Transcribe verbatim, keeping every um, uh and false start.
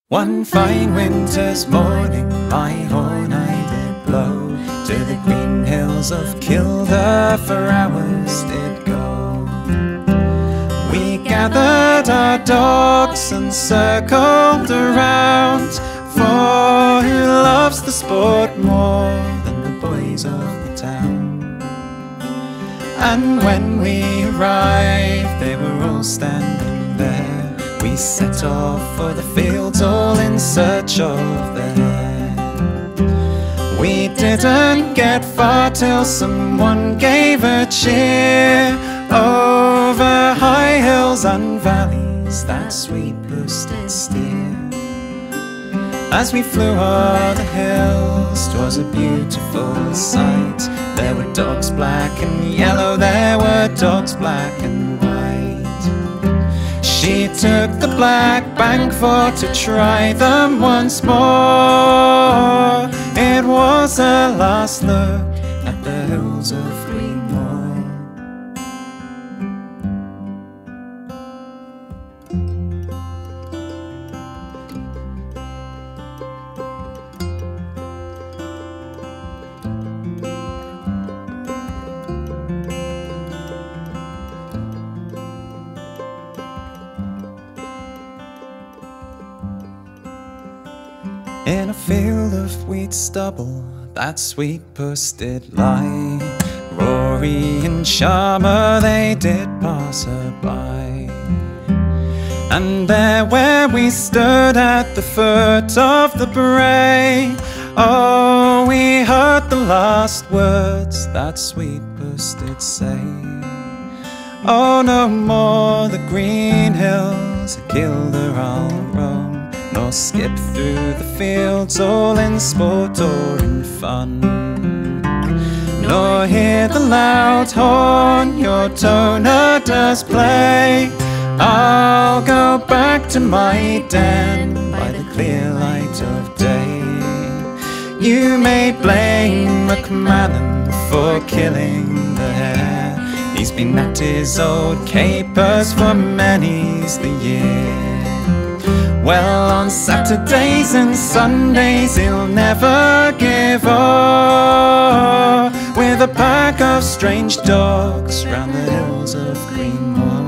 One fine winter's morning, my horn I did blow to the green hills of Kilda, for hours did go. We gathered our dogs and circled around, for who loves the sport more than the boys of the town? And when we arrived, they were all standing there. We set off for the fields, all in search of the hare. We didn't get far till someone gave a cheer. Over high hills and valleys that sweet puss did steer. As we flew o'er the hills, 'twas a beautiful sight. There were dogs black and yellow, there were dogs black and white. She took the black bank for to try them once more. It was her last look at the hills of Greenmoor. In a field of wheat stubble, that sweet puss did lie. Rory and Sharma, they did pass her by. And there where we stood at the foot of the brae, oh, we heard the last words that sweet puss did say. Oh, no more the green hills of Kilda I'll roam, nor skip through the fields all in sport or in fun, nor hear the loud horn your toner does play. I'll go back to my den by the clear light of day. You may blame McMahon for killing the hare. He's been at his old capers for many's the year. Well, on Saturdays and Sundays he'll never give up, with a pack of strange dogs round the hills of Greenmoor.